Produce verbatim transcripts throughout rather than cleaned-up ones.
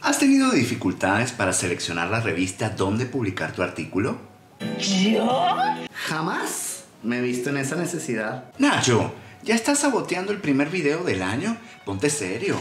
¿Has tenido dificultades para seleccionar la revista donde publicar tu artículo? ¿Yo? Jamás me he visto en esa necesidad. Nacho, ¿ya estás saboteando el primer video del año? Ponte serio.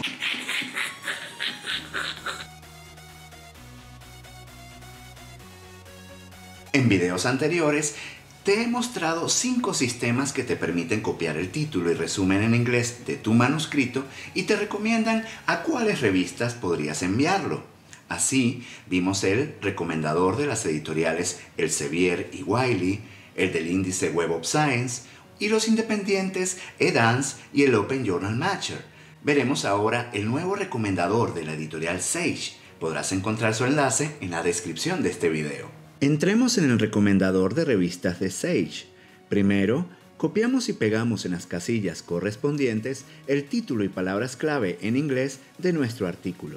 En videos anteriores te he mostrado cinco sistemas que te permiten copiar el título y resumen en inglés de tu manuscrito y te recomiendan a cuáles revistas podrías enviarlo. Así, vimos el recomendador de las editoriales Elsevier y Wiley, el del índice Web of Science y los independientes Edans y el Open Journal Matcher. Veremos ahora el nuevo recomendador de la editorial Sage. Podrás encontrar su enlace en la descripción de este video. Entremos en el recomendador de revistas de Sage. Primero, copiamos y pegamos en las casillas correspondientes el título y palabras clave en inglés de nuestro artículo.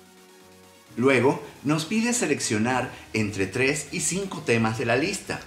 Luego, nos pide seleccionar entre tres y cinco temas de la lista.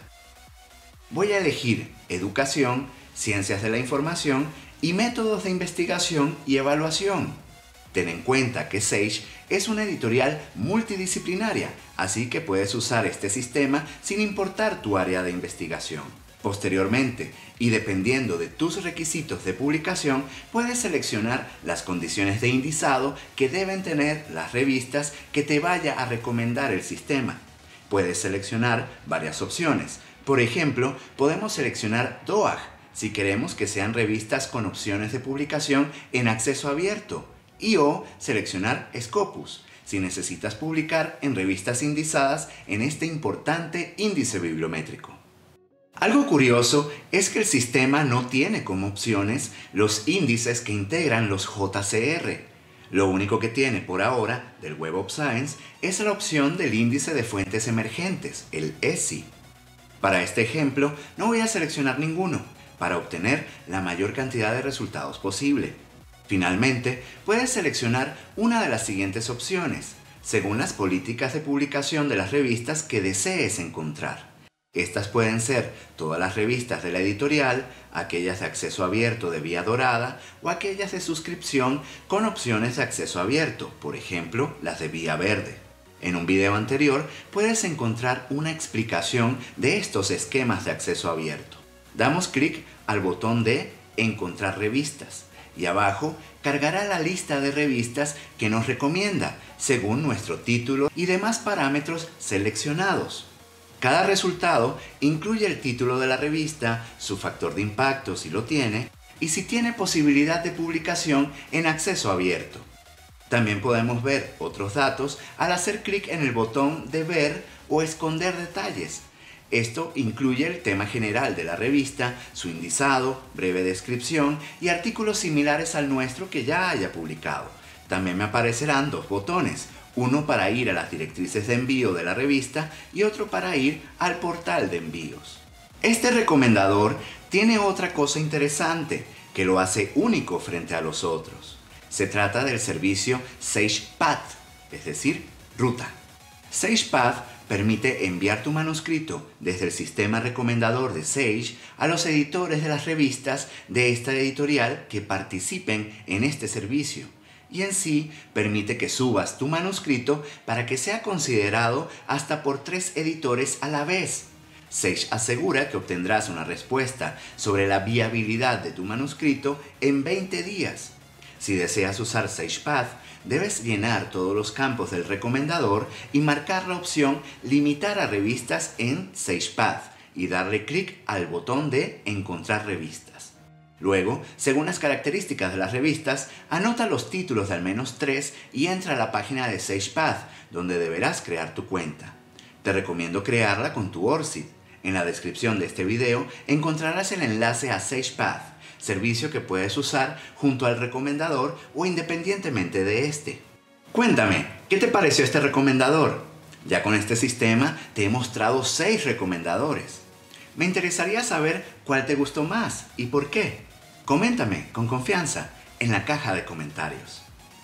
Voy a elegir Educación, Ciencias de la Información y Métodos de Investigación y Evaluación. Ten en cuenta que Sage es una editorial multidisciplinaria, así que puedes usar este sistema sin importar tu área de investigación. Posteriormente, y dependiendo de tus requisitos de publicación, puedes seleccionar las condiciones de indizado que deben tener las revistas que te vaya a recomendar el sistema. Puedes seleccionar varias opciones. Por ejemplo, podemos seleccionar D O A G si queremos que sean revistas con opciones de publicación en acceso abierto. Y o seleccionar Scopus, si necesitas publicar en revistas indizadas en este importante índice bibliométrico. Algo curioso es que el sistema no tiene como opciones los índices que integran los J C R. Lo único que tiene por ahora del Web of Science es la opción del índice de fuentes emergentes, el E S I. Para este ejemplo no voy a seleccionar ninguno, para obtener la mayor cantidad de resultados posible. Finalmente, puedes seleccionar una de las siguientes opciones, según las políticas de publicación de las revistas que desees encontrar. Estas pueden ser todas las revistas de la editorial, aquellas de acceso abierto de vía dorada o aquellas de suscripción con opciones de acceso abierto, por ejemplo, las de vía verde. En un video anterior puedes encontrar una explicación de estos esquemas de acceso abierto. Damos clic al botón de Encontrar revistas. Y abajo cargará la lista de revistas que nos recomienda, según nuestro título y demás parámetros seleccionados. Cada resultado incluye el título de la revista, su factor de impacto si lo tiene, y si tiene posibilidad de publicación en acceso abierto. También podemos ver otros datos al hacer clic en el botón de Ver o Esconder detalles. Esto incluye el tema general de la revista, su indizado, breve descripción y artículos similares al nuestro que ya haya publicado. También me aparecerán dos botones, uno para ir a las directrices de envío de la revista y otro para ir al portal de envíos. Este recomendador tiene otra cosa interesante que lo hace único frente a los otros. Se trata del servicio Sage Path, es decir, ruta. Sage Path permite enviar tu manuscrito desde el sistema recomendador de Sage a los editores de las revistas de esta editorial que participen en este servicio y en sí permite que subas tu manuscrito para que sea considerado hasta por tres editores a la vez. Sage asegura que obtendrás una respuesta sobre la viabilidad de tu manuscrito en veinte días. Si deseas usar Sage Path, debes llenar todos los campos del recomendador y marcar la opción Limitar a revistas en Sage Path y darle clic al botón de Encontrar revistas. Luego, según las características de las revistas, anota los títulos de al menos tres y entra a la página de Sage Path, donde deberás crear tu cuenta. Te recomiendo crearla con tu ORCID. En la descripción de este video encontrarás el enlace a Sage Path, servicio que puedes usar junto al recomendador o independientemente de este. Cuéntame, ¿qué te pareció este recomendador? Ya con este sistema te he mostrado seis recomendadores. Me interesaría saber cuál te gustó más y por qué. Coméntame con confianza en la caja de comentarios.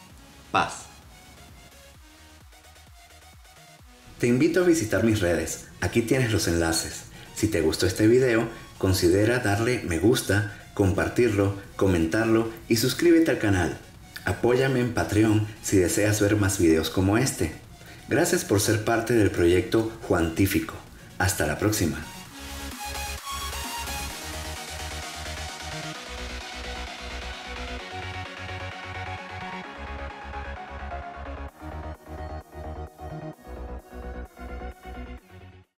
Paz. Te invito a visitar mis redes. Aquí tienes los enlaces. Si te gustó este video, considera darle me gusta, compartirlo, comentarlo y suscríbete al canal. Apóyame en Patreon si deseas ver más videos como este. Gracias por ser parte del proyecto Juantífico. Hasta la próxima.